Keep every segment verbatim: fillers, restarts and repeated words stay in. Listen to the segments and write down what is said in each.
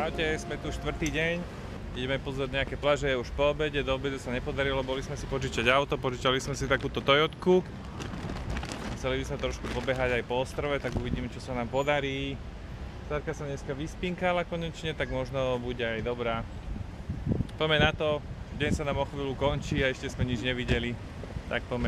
Čaute, sme tu štvrtý deň. Ideme pozrieť nejaké pláže, už po obede, do obedu sa nepodarilo, boli sme si požičať auto, požičali sme si takúto Toyotku. Chceli by sme trošku pobehať aj po ostrove, tak uvidíme, čo sa nám podarí. Starka sa dneska vyspinkala konečne, tak možno bude aj dobrá. Poďme na to, deň sa nám o chvíľu končí a ešte sme nič nevideli, tak poďme.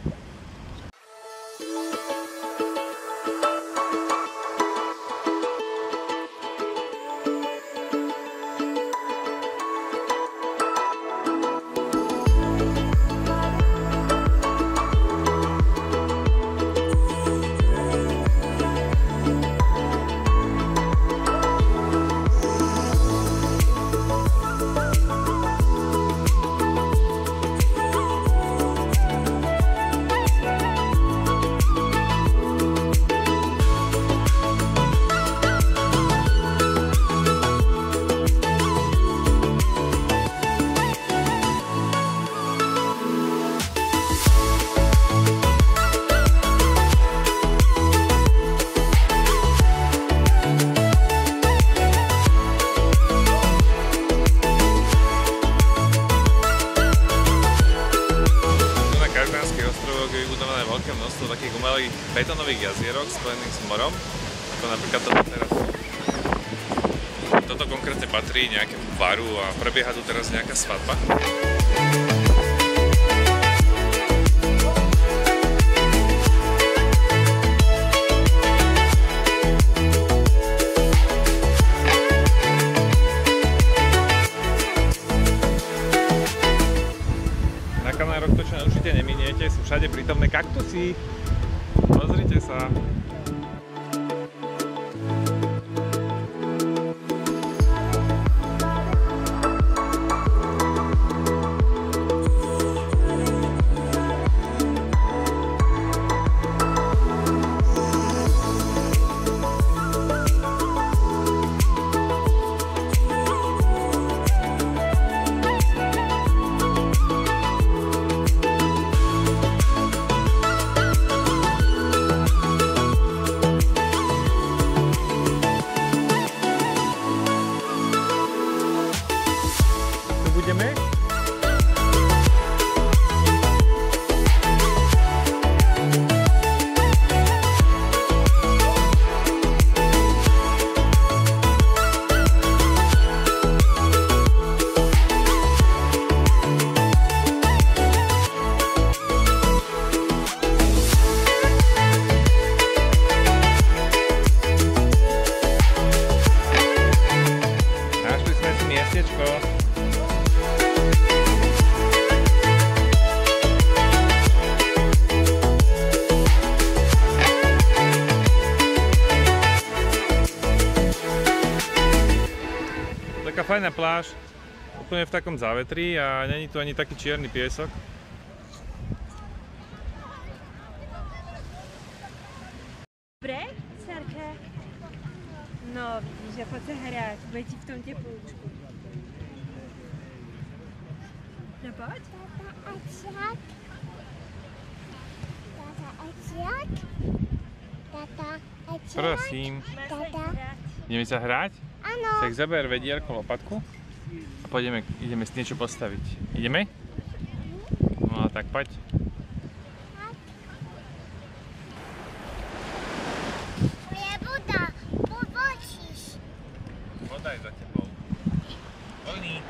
Veľké množstvo takých umelých betónových jazierok spojených s morom, ako napríklad toto teraz. Toto konkrétne patrí nejakému baru a prebieha tu teraz nejaká svadba. Na Kanároch to, čo určite neminiete, sú všade prítomné kaktusy. Pozrite sa. Budeme? Našli sme si miestečko. Taká fajná pláž, úplne v takom závetrí a není tu ani taký čierny piesok. Dobre, Sarka? No, vidíš, že poď sa hrať, bude ti v tom teplúčku. No poď. Tata, ačiak. Tata, ačiak. Tata, ačiak. Prosím. Tata. Ideme sa hrať? Áno. Tak zaber vedierko, lopatku a pôjdeme, ideme si niečo postaviť. Ideme? No tak poď. To je voda, pobočíš. Voda je za tebou. Voľný.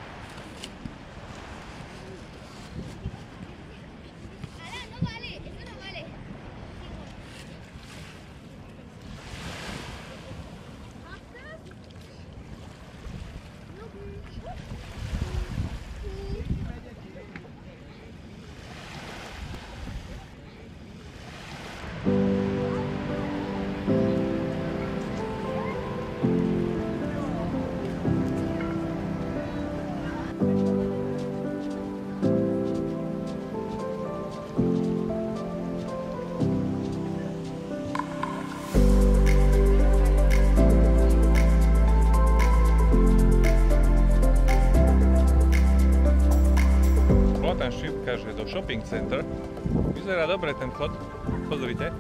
Tam šípka, že do shopping center. Vyzerá dobre ten vchod. Pozrite.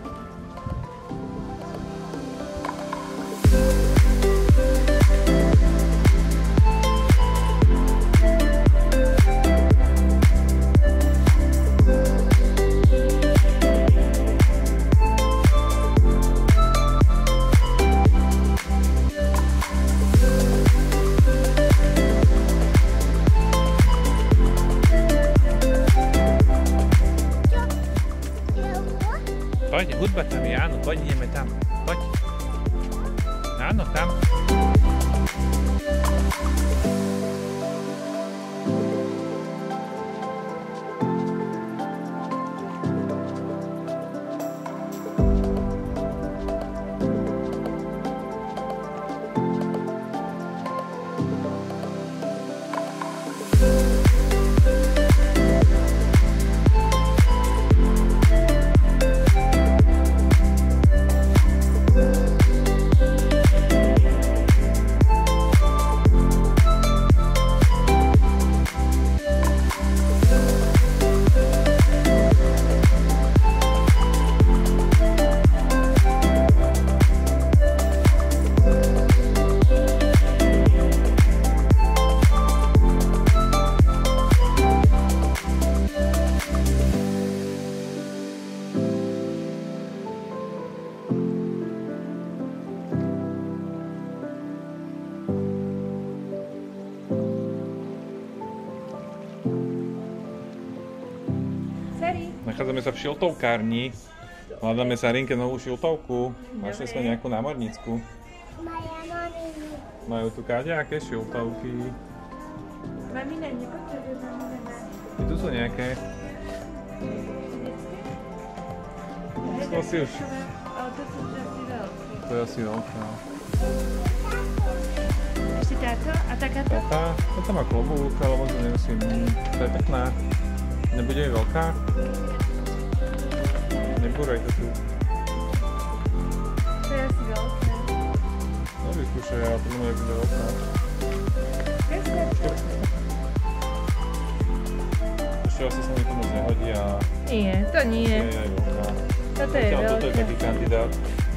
Áno, poď, ideme tam. Poď. Áno, tam. Nachádzame sa v šiltovkárni. Hľadáme sa Rinke novú šiltovku. Našli sme nejakú námornícku. Majú tu kadejaké šiltovky. Mamina, nepotrebuje mamina. I tu sú nejaké. To si už. Ale to sú už asi veľké. To je asi veľká. Ešte táto a takáto? Táto, táto má klobúk, ale možno nemusím. To je pekná. Nebude aj veľká? Nebúraj to tu. To je asi veľké. No vyskúšaj, ale to mňa bude veľká. Ešte asi sa mi to moc nehodí a... Nie, to nie. Je aj veľká. Toto je Zatiaľ veľké. Toto je taký kandidát.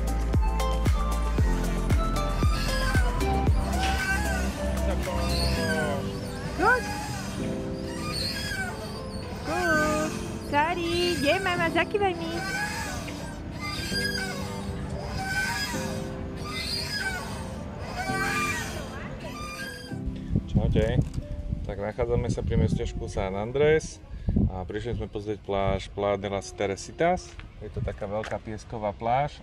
Good. Good. Sari, kde mama, zakývaj mi. Čaute. Tak nachádzame sa pri mestečku San Andrés a prišli sme pozrieť pláž Playa de las Teresitas. Je to taká veľká piesková pláž.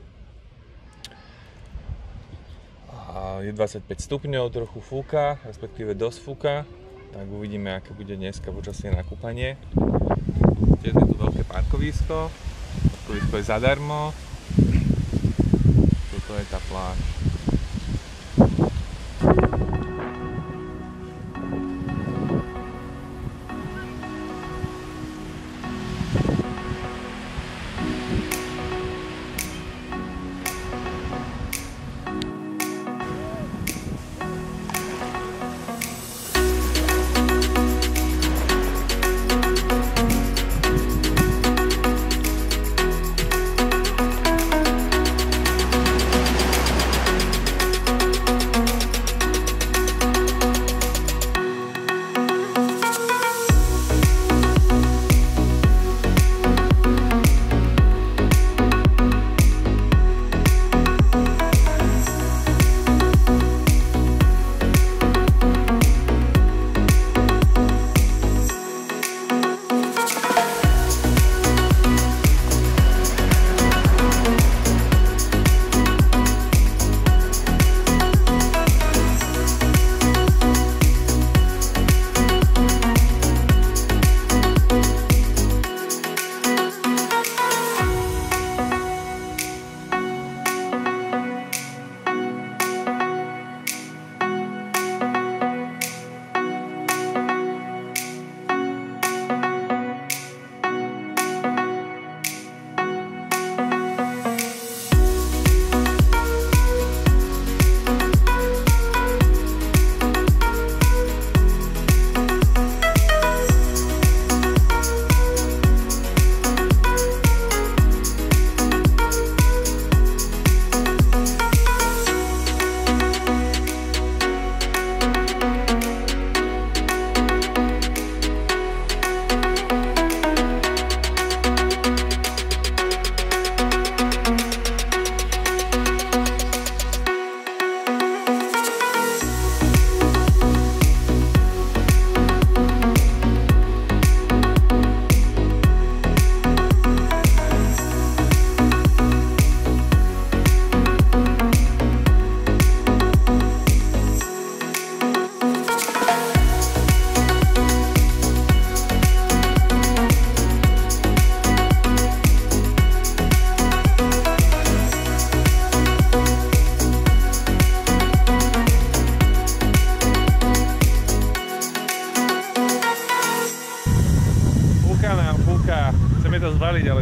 A je dvadsaťpäť stupňov, trochu fúka, respektíve dosť fúka. Tak uvidíme, aké bude dneska počasie na kúpanie. Je tu veľké parkovisko. Parkovisko je zadarmo. Toto je tá pláž.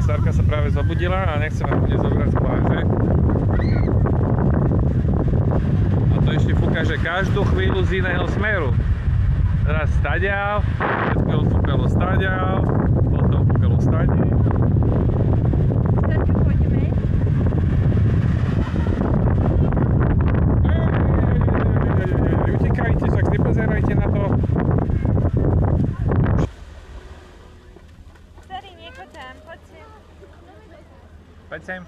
Sarka sa práve zobudila a nechce ma bude zobrať z pláže. A to ešte fúka, že každú chvíľu z iného smeru. Teraz stadiaľ, pred chvíľou fúkalo stadiaľ, potom fúkalo stadiaľ. Sarka, pôjdeme. Utekajte, však nepozerajte na to. Starý, niekoho tam, poď sem. Poď sem.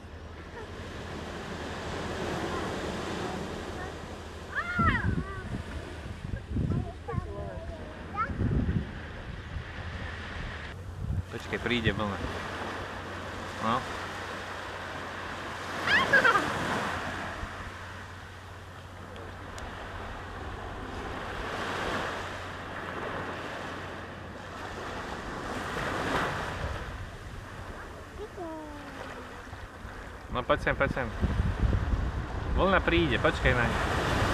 Počkej, príde vlna. No. No poď sem, poď sem. Vlna príde, počkaj na ňu.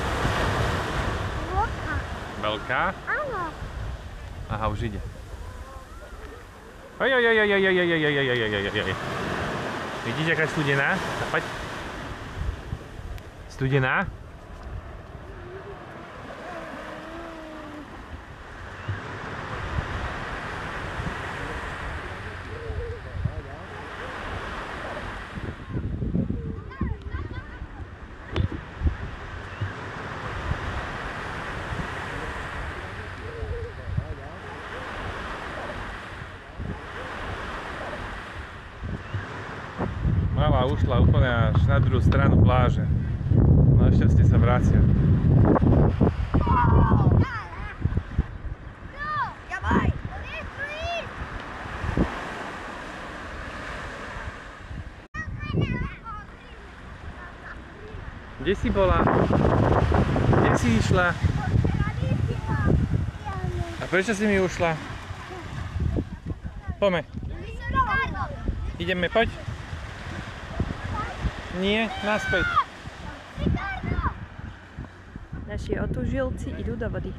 Veľká. Veľká? Áno. Aha, už ide. Oj, oj, oj, oj, oj, oj, oj, oj, oj, oj, oj, oj, oj. Vidíš, aká studená? No, poď. Studená? Mala ušla úplne až na druhú stranu pláže. Našťastie sa vracia. Kde si bola? Kde si išla? A prečo si mi ušla? Poďme. Ideme, poď. Nie, naspäť. Naši otužilci idú do vody.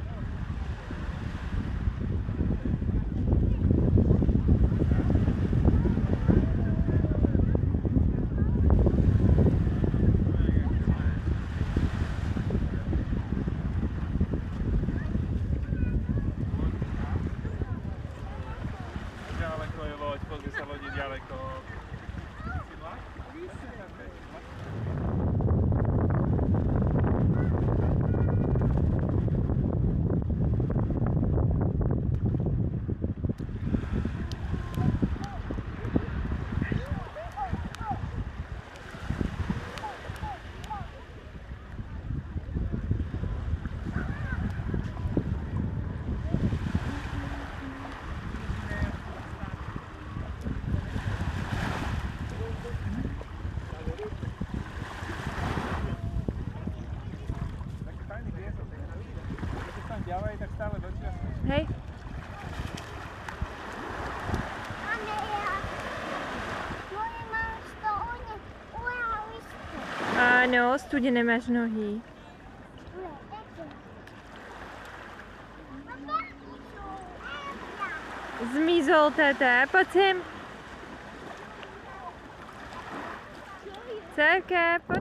Ďaleko je loď, pozri sa lodi ďaleko. Ďalej, tak stále dočiasne. Hej. Máme ja. Moje mám sto one. Ujali ste. Áno, studené máš nohy. Zmizol, tata. Poď sem. Sarka, poď.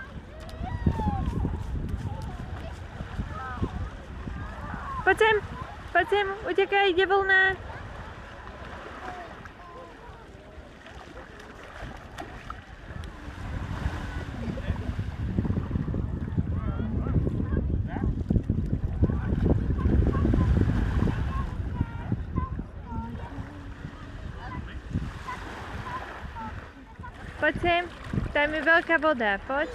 Poď sem, poď sem, utekaj, ide vlna. Poď sem, tam je veľká voda, poď.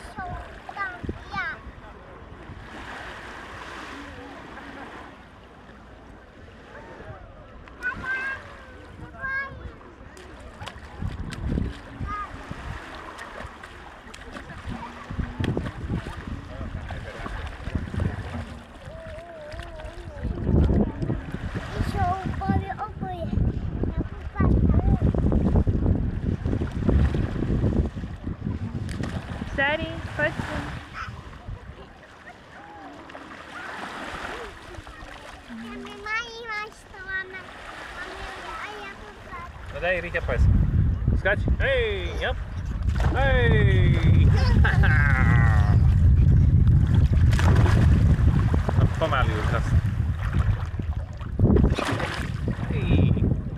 Starý, poď sem. No daj Rita pes. Skač. Hej, jop. Hej. No, pomaly už zase. Hej.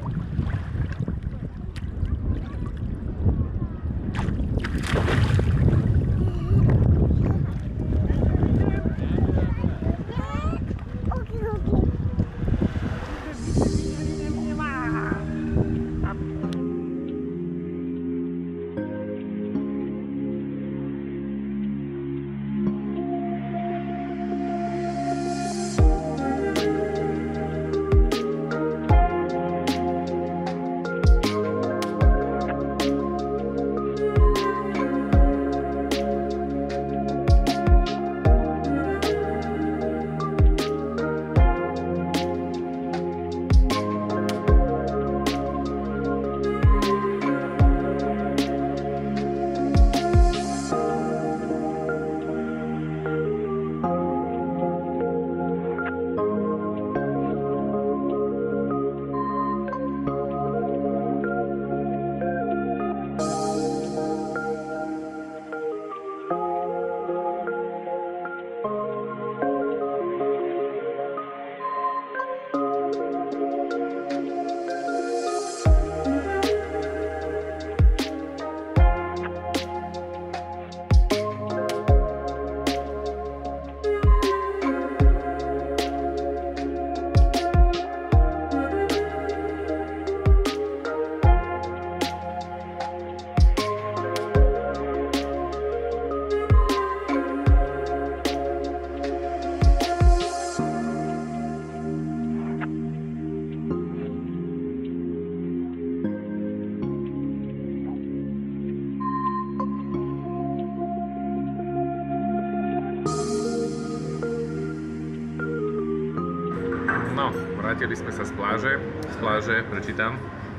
No, vrátili sme sa z pláže, z pláže, prečítam,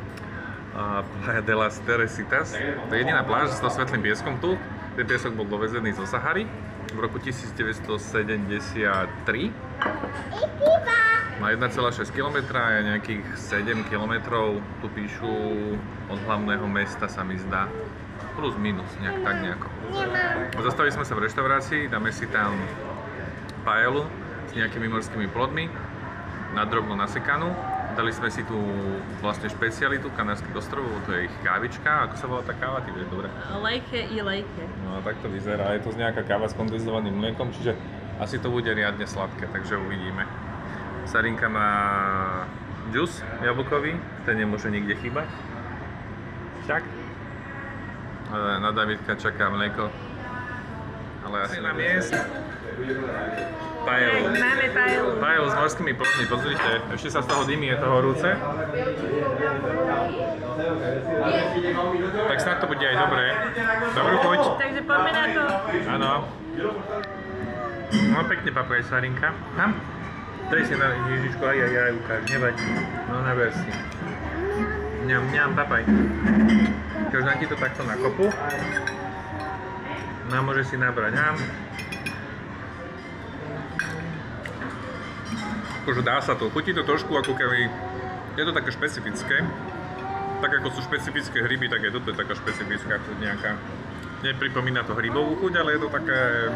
uh, Playa de las Teresitas. To je jediná pláž s svetlým pieskom tu. Ten piesok bol dovezený zo Sahary v roku tisícdeväťstosedemdesiattri. Má jeden celá šesť kilometra a nejakých sedem kilometrov, tu píšu, od hlavného mesta sa mi zdá. Plus minus, nejak tak nejako. Zastavili sme sa v reštaurácii, dáme si tam paelu s nejakými morskými plodmi, nadrobno nasekanú. Dali sme si tu vlastne špecialitu Kanárskych ostrovov, to je ich kávička. Ako sa volá tá káva? Ty vieš, dobre? Lejke i lejke. No tak to vyzerá, je to z nejaká káva s kondenzovaným mliekom, čiže asi to bude riadne sladké, takže uvidíme. Sarinka má džus jablkový, ten nemôže nikde chýbať. Však? Na Davidka čaká mlieko, ale asi na miest. Paelu. Máme paelu. Paelu s morskými plodmi, pozrite, ešte sa z toho dymí, je to horúce. Tak snad to bude aj dobré. Dobrú chuť. Takže poďme na to. Áno. No pekne papuje Sarinka. Tam? Daj si na Ježičku, aj aj aj ukáž, nevadí. No naber si. Mňam, mňam, papaj. Keď dám ti to takto na kopu. No môže si nabrať, ám. Akože dá sa to, chutí to trošku ako keby, je to také špecifické. Tak ako sú špecifické hryby, tak je toto je taká špecifická chuť nejaká. Nepripomína to hrybovú chuť, ale je to také...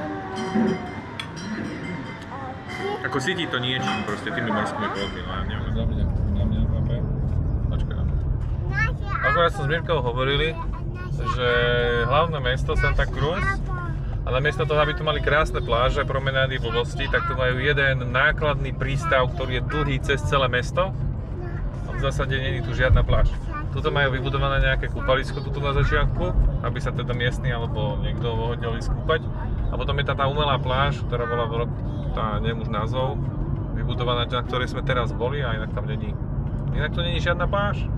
Ako cíti to niečím, proste tými morskými plodmi, no ja neviem. Za mňa, na mňa, pape. Počkaj. Akorát som s Mirkou hovorili, že hlavné mesto Santa Cruz, ale namiesto toho, aby tu mali krásne pláže, promenády, blbosti, tak tu majú jeden nákladný prístav, ktorý je dlhý cez celé mesto. A v zásade nie je tu žiadna pláž. Tuto majú vybudované nejaké kúpalisko tuto na začiatku, aby sa teda miestny alebo niekto hodil ísť kúpať. A potom je tá, tá umelá pláž, ktorá bola v roku, tá neviem už názov, vybudovaná, na ktorej sme teraz boli a inak tam není. Inak to není žiadna pláž.